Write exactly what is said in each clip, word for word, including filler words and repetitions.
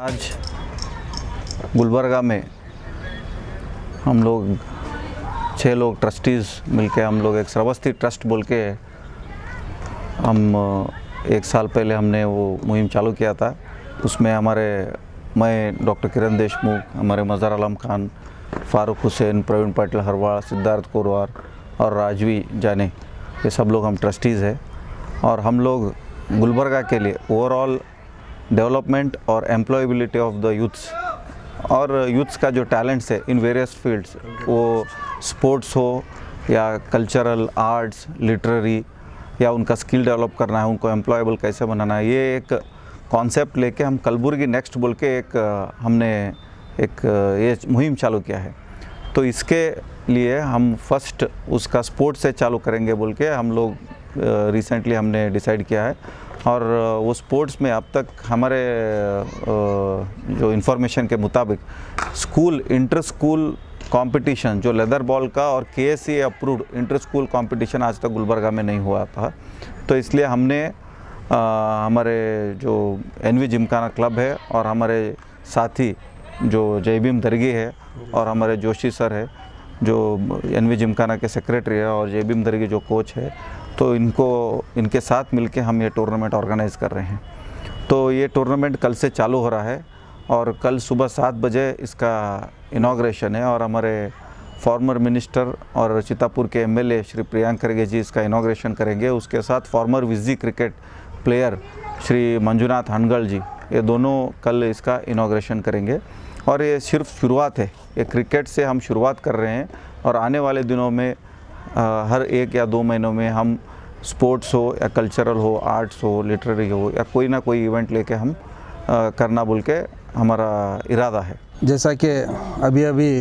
आज गुलबर्गा में हम लोग छः लोग ट्रस्टीज़ मिलके हम लोग एक श्रावस्ती ट्रस्ट बोल के हम एक साल पहले हमने वो मुहिम चालू किया था। उसमें हमारे मैं डॉक्टर किरण देशमुख, हमारे मज़हर आलम खान, फारूक हुसैन, प्रवीण पाटिल हरवाल, सिद्धार्थ कोरवार और राजवी जाने, ये सब लोग हम ट्रस्टीज़ हैं। और हम लोग गुलबर्गा के लिए ओवरऑल डेवलपमेंट और एम्प्लॉयबिलिटी ऑफ द यूथ्स और यूथ्स का जो टैलेंट्स है इन वेरियस फील्ड्स, वो स्पोर्ट्स हो या कल्चरल, आर्ट्स, लिटरेरी, या उनका स्किल डेवलप करना है, उनको एम्प्लॉयबल कैसे बनाना है, ये एक कॉन्सेप्ट लेके हम कलबुर्गी नेक्स्ट बोल के एक हमने एक ये मुहिम चालू किया है। तो इसके लिए हम फर्स्ट उसका स्पोर्ट्स से चालू करेंगे बोल के हम लोग रिसेंटली हमने डिसाइड किया है। और वो स्पोर्ट्स में अब तक हमारे जो इन्फॉर्मेशन के मुताबिक स्कूल इंटर स्कूल कंपटीशन जो लेदर बॉल का और K S C approved inter school competition आज तक गुलबर्गा में नहीं हुआ था। तो इसलिए हमने आ, हमारे जो एनवी जिमखाना क्लब है और हमारे साथी जो जयभीम दर्गी है और हमारे जोशी सर है जो एनवी जिमखाना के सेक्रेटरी है और जयभीम दर्गी जो कोच है, तो इनको इनके साथ मिलके हम ये टूर्नामेंट ऑर्गेनाइज़ कर रहे हैं। तो ये टूर्नामेंट कल से चालू हो रहा है और कल सुबह सात बजे इसका इनॉग्रेशन है और हमारे फॉर्मर मिनिस्टर और चितापुर के एमएलए श्री प्रियांक खरगे जी इसका इनॉग्रेशन करेंगे। उसके साथ फॉर्मर विजी क्रिकेट प्लेयर श्री मंजुनाथ हनगल जी, ये दोनों कल इसका इनॉग्रेशन करेंगे। और ये सिर्फ शुरुआत है, ये क्रिकेट से हम शुरुआत कर रहे हैं और आने वाले दिनों में आ, हर एक या दो महीनों में हम स्पोर्ट्स हो या कल्चरल हो, आर्ट्स हो, लिटरेरी हो या कोई ना कोई इवेंट लेके हम आ, करना बोल के हमारा इरादा है। जैसा कि अभी अभी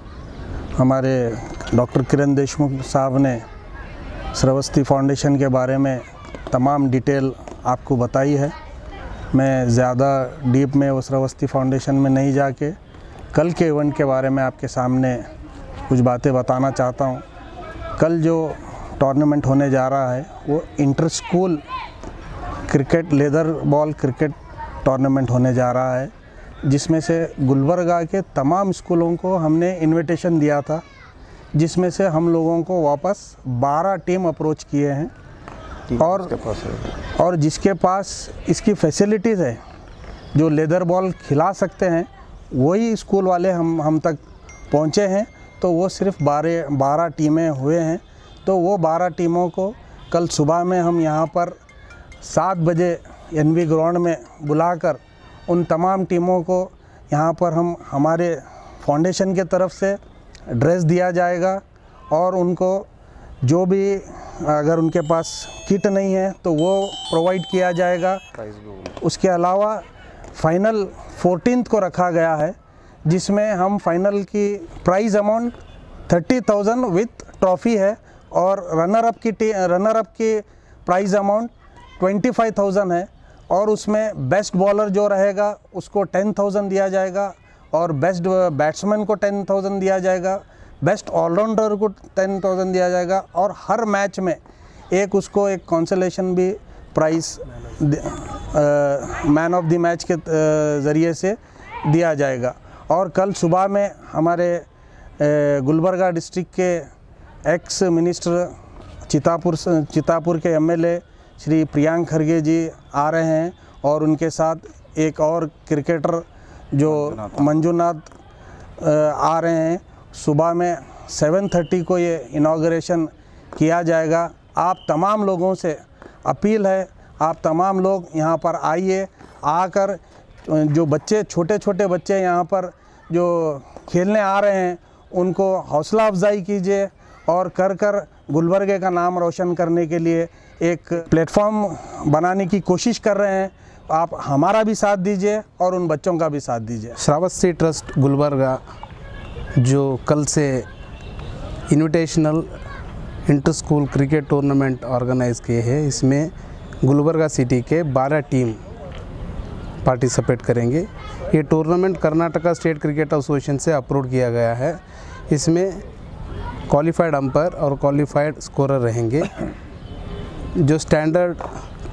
हमारे डॉक्टर किरण देशमुख साहब ने श्रावस्ती फाउंडेशन के बारे में तमाम डिटेल आपको बताई है, मैं ज़्यादा डीप में वो श्रावस्ती फाउंडेशन में नहीं जाके कल के इवेंट के बारे में आपके सामने कुछ बातें बताना चाहता हूँ। कल जो टूर्नामेंट होने जा रहा है वो inter school cricket leather ball cricket tournament होने जा रहा है, जिसमें से गुलबर्गा के तमाम स्कूलों को हमने इनविटेशन दिया था, जिसमें से हम लोगों को वापस बारह टीम अप्रोच किए हैं और और जिसके पास इसकी फैसिलिटीज़ है, जो लेदर बॉल खिला सकते हैं, वही स्कूल वाले हम हम तक पहुँचे हैं। तो वो सिर्फ बारह बारह टीमें हुए हैं। तो वो बारह टीमों को कल सुबह में हम यहाँ पर सात बजे एनवी ग्राउंड में बुलाकर उन तमाम टीमों को यहाँ पर हम हमारे फाउंडेशन के तरफ से ड्रेस दिया जाएगा और उनको जो भी अगर उनके पास किट नहीं है तो वो प्रोवाइड किया जाएगा। उसके अलावा फाइनल फोर्टीन्थ को रखा गया है, जिसमें हम फाइनल की prize amount thirty thousand with trophy है और रनर अप की रनर अप की prize amount twenty five thousand है। और उसमें बेस्ट बॉलर जो रहेगा उसको टेन थाउजेंड दिया जाएगा और बेस्ट बैट्समैन को टेन थाउजेंड दिया जाएगा, बेस्ट ऑलराउंडर को टेन थाउजेंड दिया जाएगा और हर मैच में एक उसको एक कंसोलेशन भी price man of the match के ज़रिए से दिया जाएगा। और कल सुबह में हमारे गुलबर्गा डिस्ट्रिक्ट के एक्स मिनिस्टर चितापुर चितापुर के एमएलए श्री प्रियांक खरगे जी आ रहे हैं और उनके साथ एक और क्रिकेटर जो मंजुनाथ आ रहे हैं। सुबह में सेवन थर्टी को ये इनॉग्रेशन किया जाएगा। आप तमाम लोगों से अपील है, आप तमाम लोग यहाँ पर आइए, आकर जो बच्चे छोटे छोटे बच्चे यहाँ पर जो खेलने आ रहे हैं उनको हौसला अफजाई कीजिए और कर कर गुलबर्गे का नाम रोशन करने के लिए एक प्लेटफॉर्म बनाने की कोशिश कर रहे हैं। आप हमारा भी साथ दीजिए और उन बच्चों का भी साथ दीजिए। श्रावस्ती ट्रस्ट गुलबर्गा जो कल से invitational inter school cricket tournament organise किए हैं, इसमें गुलबर्गा सिटी के बारह टीम पार्टिसिपेट करेंगे। ये tournament Karnataka state cricket association से अप्रूव किया गया है। इसमें क्वालिफाइड अंपायर और क्वालिफाइड स्कोरर रहेंगे। जो स्टैंडर्ड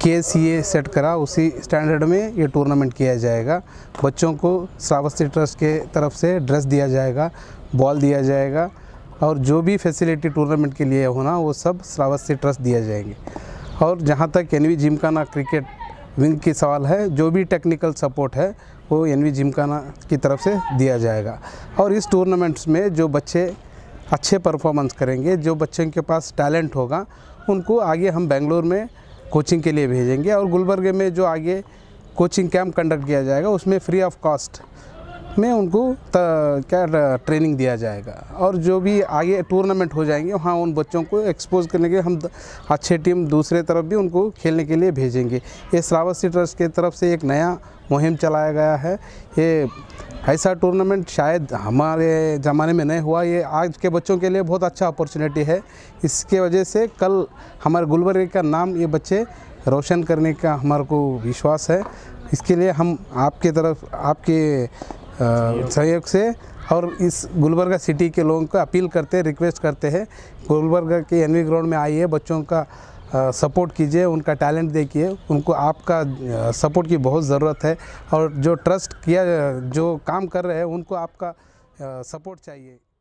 के सी ए सेट करा उसी स्टैंडर्ड में ये टूर्नामेंट किया जाएगा। बच्चों को श्रावस्ती ट्रस्ट के तरफ से ड्रेस दिया जाएगा, बॉल दिया जाएगा और जो भी फैसिलिटी टूर्नामेंट के लिए होना वो सब श्रावस्ती ट्रस्ट दिया जाएंगे। और जहाँ तक N V gymkhana cricket wing की सवाल है, जो भी टेक्निकल सपोर्ट है वो एन वी जिमखाना की तरफ से दिया जाएगा। और इस टूर्नामेंट्स में जो बच्चे अच्छे परफॉर्मेंस करेंगे, जो बच्चों के पास टैलेंट होगा, उनको आगे हम बेंगलोर में कोचिंग के लिए भेजेंगे और गुलबर्गे में जो आगे कोचिंग कैंप कंडक्ट किया जाएगा उसमें फ्री ऑफ कॉस्ट में उनको क्या ट्रेनिंग दिया जाएगा। और जो भी आगे टूर्नामेंट हो जाएंगे वहाँ उन बच्चों को एक्सपोज करने के हम अच्छे टीम दूसरे तरफ भी उनको खेलने के लिए भेजेंगे। ये श्रावस्ती ट्रस्ट की तरफ से एक नया मुहिम चलाया गया है। ये ऐसा टूर्नामेंट शायद हमारे ज़माने में नहीं हुआ, ये आज के बच्चों के लिए बहुत अच्छा अपॉर्चुनिटी है। इसके वजह से कल हमारे गुलबर्गे का नाम ये बच्चे रोशन करने का हमारे को विश्वास है। इसके लिए हम आपके तरफ आपके सहयोग से और इस गुलबर्गा सिटी के लोगों को अपील करते हैं, रिक्वेस्ट करते हैं, गुलबर्गा के एन वी ग्राउंड में आइए, बच्चों का सपोर्ट कीजिए, उनका टैलेंट देखिए, उनको आपका सपोर्ट की बहुत ज़रूरत है। और जो ट्रस्ट किया जो काम कर रहे हैं उनको आपका सपोर्ट चाहिए।